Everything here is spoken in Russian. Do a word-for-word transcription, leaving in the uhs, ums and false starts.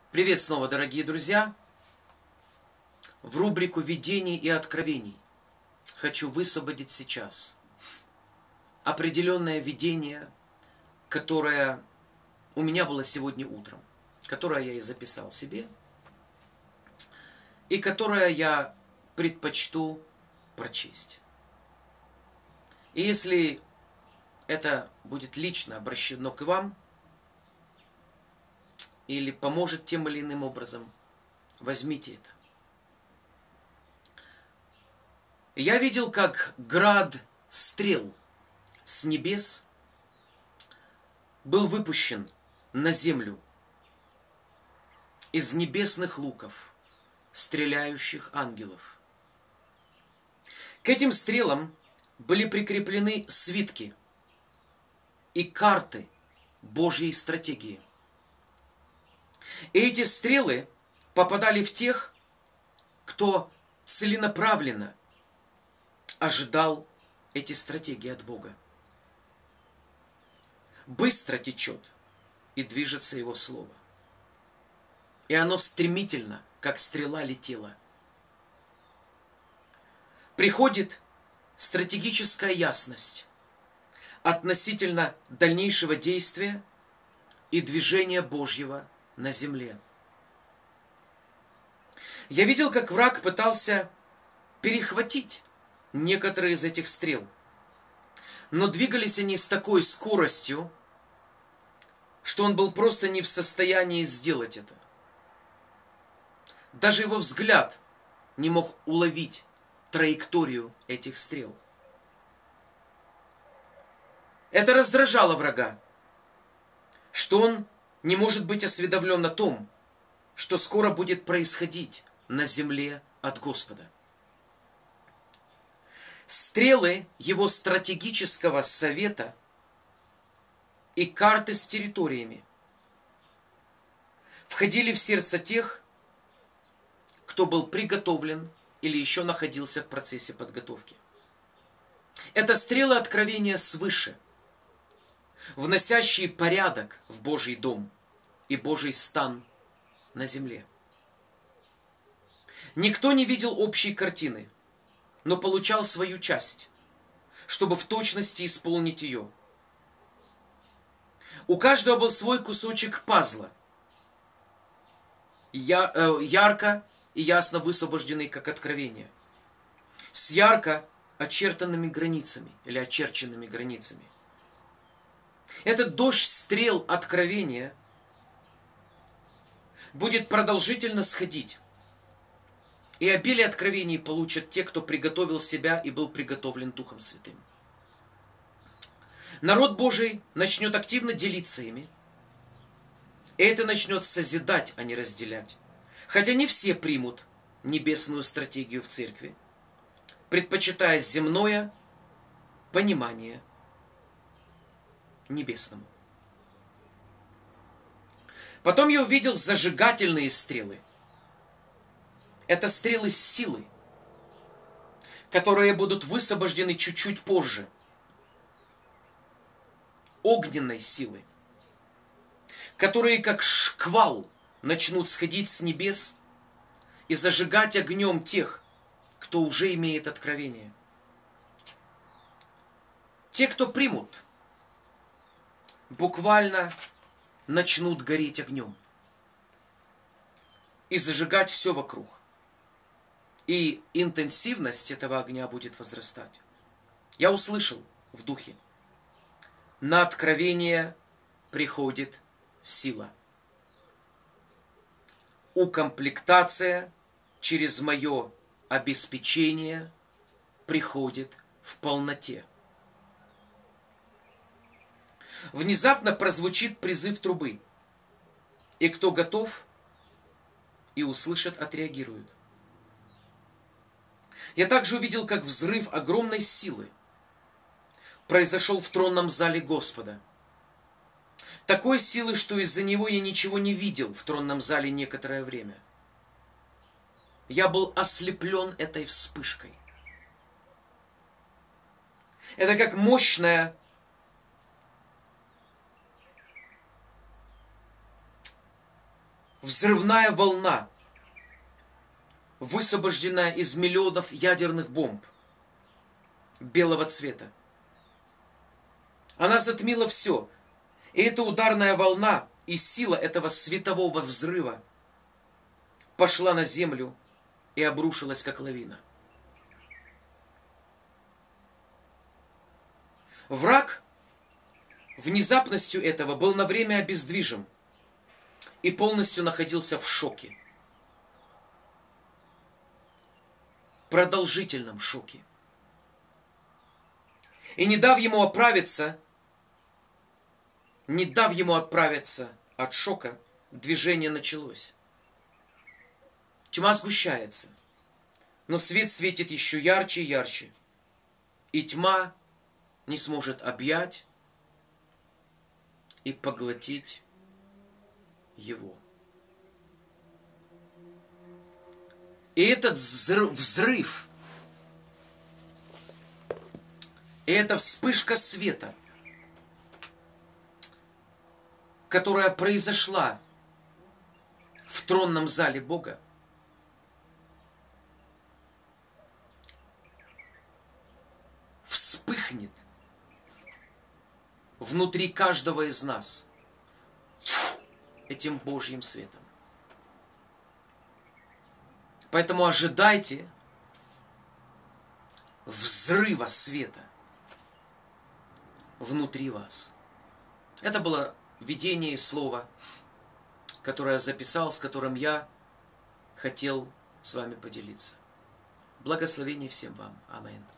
Привет снова, дорогие друзья! В рубрику «Видений и откровений» хочу высвободить сейчас определенное видение, которое у меня было сегодня утром, которое я и записал себе, и которое я предпочту прочесть. И если это будет лично обращено к вам, или поможет тем или иным образом, возьмите это. Я видел, как град стрел с небес был выпущен на землю из небесных луков, стреляющих ангелов. К этим стрелам были прикреплены свитки и карты Божьей стратегии. И эти стрелы попадали в тех, кто целенаправленно ожидал эти стратегии от Бога. Быстро течет и движется Его Слово. И оно стремительно, как стрела, летело. Приходит стратегическая ясность относительно дальнейшего действия и движения Божьего на земле. Я видел, как враг пытался перехватить некоторые из этих стрел, но двигались они с такой скоростью, что он был просто не в состоянии сделать это. Даже его взгляд не мог уловить траекторию этих стрел. Это раздражало врага, что он не может быть осведомлен о том, что скоро будет происходить на земле от Господа. Стрелы его стратегического совета и карты с территориями входили в сердце тех, кто был приготовлен или еще находился в процессе подготовки. Это стрелы откровения свыше, вносящие порядок в Божий дом и Божий стан на земле. Никто не видел общей картины, но получал свою часть, чтобы в точности исполнить ее. У каждого был свой кусочек пазла, я, э, ярко и ясно высвобожденный как откровение, с ярко очертанными границами или очерченными границами. Этот дождь стрел откровения будет продолжительно сходить. И обилие откровений получат те, кто приготовил себя и был приготовлен Духом Святым. Народ Божий начнет активно делиться ими. И это начнет созидать, а не разделять. Хотя не все примут небесную стратегию в церкви, предпочитая земное понимание небесному. Потом я увидел зажигательные стрелы. Это стрелы силы, которые будут высвобождены чуть-чуть позже. Огненной силы, которые как шквал начнут сходить с небес и зажигать огнем тех, кто уже имеет откровение. Те, кто примут, буквально начнут гореть огнем и зажигать все вокруг. И интенсивность этого огня будет возрастать. Я услышал в духе: на откровение приходит сила. Укомплектация через мое обеспечение приходит в полноте. Внезапно прозвучит призыв трубы, и кто готов и услышит, отреагирует. Я также увидел, как взрыв огромной силы произошел в тронном зале Господа. Такой силы, что из-за него я ничего не видел в тронном зале некоторое время. Я был ослеплен этой вспышкой. Это как мощная взрывная волна, высвобожденная из миллионов ядерных бомб белого цвета. Она затмила все. И эта ударная волна и сила этого светового взрыва пошла на землю и обрушилась, как лавина. Враг внезапностью этого был на время обездвижен и полностью находился в шоке. Продолжительном шоке. И не дав ему оправиться, не дав ему отправиться от шока, движение началось. Тьма сгущается, но свет светит еще ярче и ярче, и тьма не сможет объять и поглотить его. И этот взрыв, и эта вспышка света, которая произошла в тронном зале Бога, вспыхнет внутри каждого из нас этим Божьим светом. Поэтому ожидайте взрыва света внутри вас. Это было видение и слово, которое я записал, с которым я хотел с вами поделиться. Благословение всем вам. Аминь.